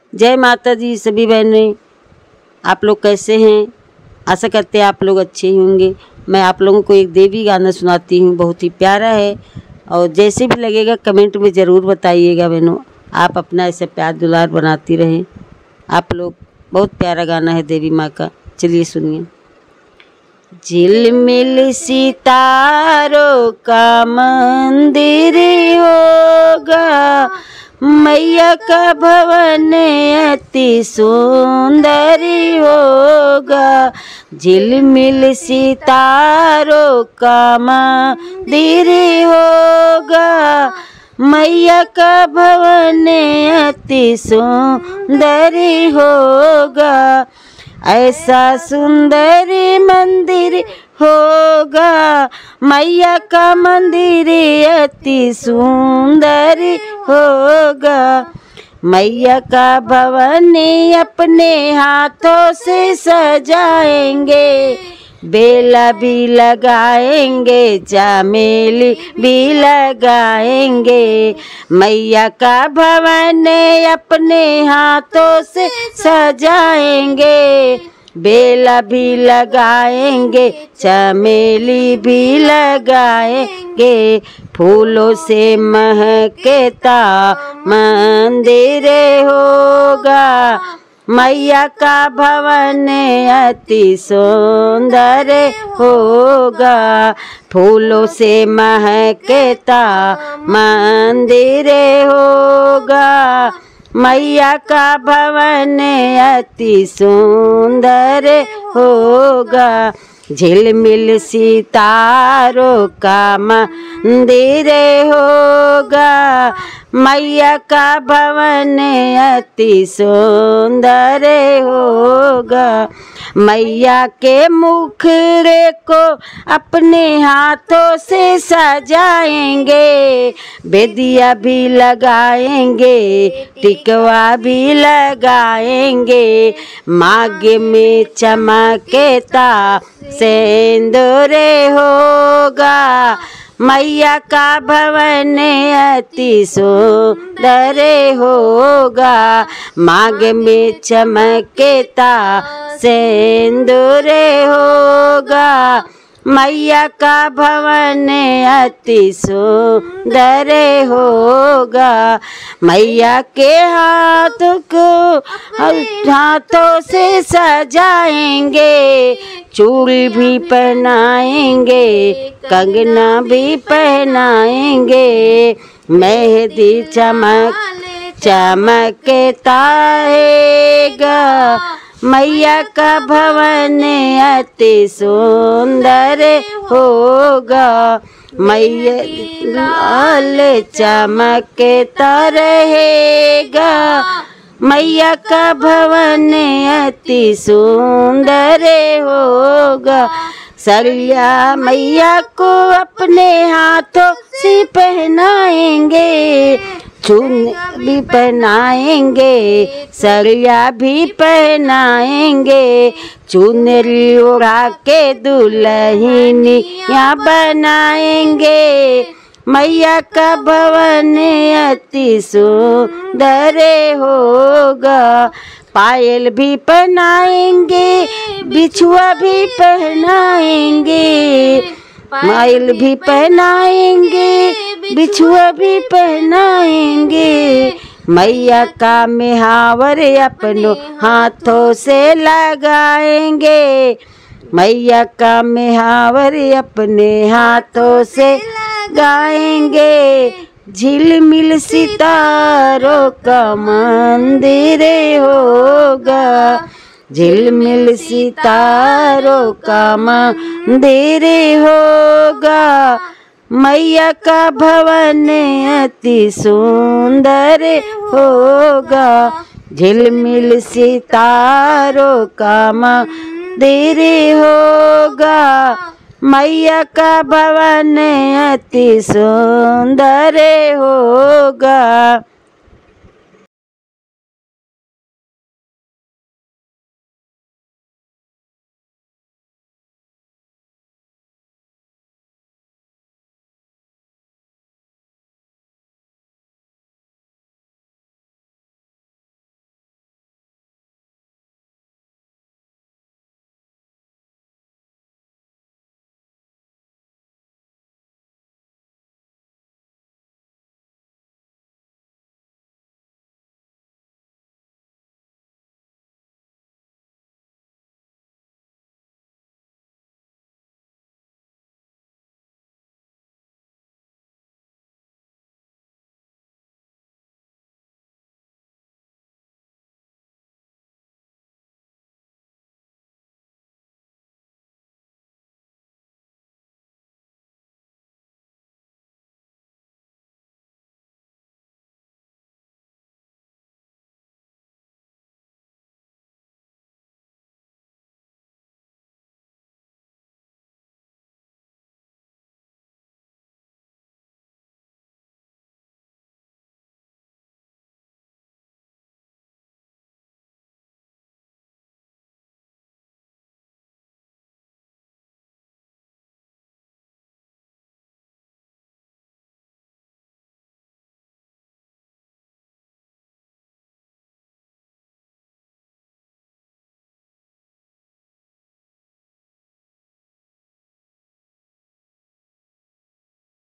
जय माता दी सभी बहनें, आप लोग कैसे हैं? आशा करते हैं आप लोग अच्छे ही होंगे। मैं आप लोगों को एक देवी गाना सुनाती हूँ, बहुत ही प्यारा है और जैसे भी लगेगा कमेंट में ज़रूर बताइएगा बहनों। आप अपना ऐसे प्यार दुलार बनाती रहें। आप लोग, बहुत प्यारा गाना है देवी माँ का, चलिए सुनिए। झिलमिल सितारों का मंदिर होगा, मैया का भवन अति सुंदर होगा। झिलमिल सितारों का मंदिर होगा, मैया का भवन अति सुंदर होगा। ऐसा सुंदर मंदिर होगा, मैया का मंदिर अति सुंदर होगा। मैया का भवन अपने हाथों से सजाएंगे, बेला भी लगाएंगे, चमेली भी लगाएंगे। मैया का भवन अपने हाथों से सजाएंगे, बेला भी लगाएंगे, चमेली भी लगाएंगे। फूलों से महकता मंदिर होगा, मैया का भवन अति सुंदर होगा। फूलों से महकता मंदिर होगा, मैया का भवन अति सुंदर होगा। झिलमिल सितारों का मंदिर होगा, मैया का भवन अति सुंदर होगा। मैया के मुखड़े को अपने हाथों से सजाएंगे, बेदिया भी लगाएंगे, टिकवा भी लगाएंगे। मांग में चमकता सिंदूर होगा, मैया का भवन अति सुंदर होगा। मांग में चमकता सिंदूर होगा, मैया का भवन अति सुंदर होगा। मैया के हाथों से सजाएंगे, चूड़ी भी पहनाएंगे, कंगना भी पहनाएंगे। मेहंदी चमकता रहेगा, मैया का भवन अति सुंदर होगा। मैया लाल चमकता रहेगा, मैया का भवन अति सुंदर होगा। सरिया मैया को अपने हाथों से पहनाएंगे, चून भी पहनाएंगे, सरिया भी पहनाएंगे। चुनरी उड़ा के दुल्हनिया बनाएंगे, मैया का भवन अति सुंदर होगा। पायल भी पहनाएंगे, बिछुआ भी पहनाएंगे, पायल भी पहनाएंगे, बिछुआ भी पहनाएंगे। मैया का मेहावर अपनों हाथों से लगाएंगे, मैया का मेहावर अपने हाथों से लगाएंगे। झिलमिल सितारों का मंदिर होगा, झिलमिल सितारों का मंदिर होगा। मैया का भवन अति सुंदर होगा, झिलमिल सितारों का मंदिर होगा। मैया का भवन अति सुंदर होगा।